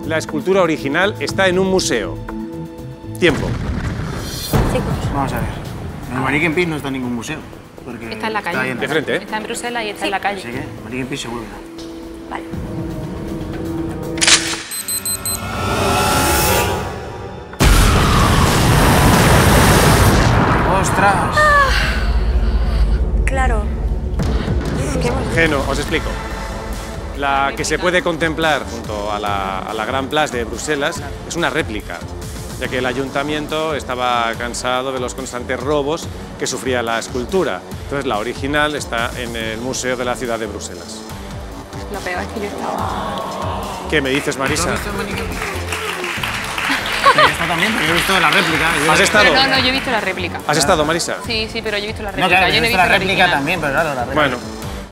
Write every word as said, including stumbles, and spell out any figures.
la escultura original está en un museo. Tiempo. Chicos. Vamos a ver. El Mannequin Pis no está en ningún museo. Porque Está en la calle. Está, ahí en De frente, ¿eh? Está en Bruselas y está Sí. en la calle. Así que el Mannequin Pis seguro que no. Vale. ¡Ostras! Claro. Qué bonito. Geno, os explico. La que se puede contemplar junto a la, a la Gran Place de Bruselas es una réplica, ya que el ayuntamiento estaba cansado de los constantes robos que sufría la escultura. Entonces la original está en el Museo de la Ciudad de Bruselas. Lo peor es que yo estaba... ¿Qué me dices, ¿Tú has Marisa? visto el Mannequin Pis? Sí, yo está también, pero yo he visto la réplica. Yo ¿Has he- estado? Pero no, no, yo he visto la réplica. ¿Has estado, Marisa? Sí, sí, pero yo he visto la No, réplica. claro, yo yo no he visto la réplica original. también, pero claro, la réplica. Bueno,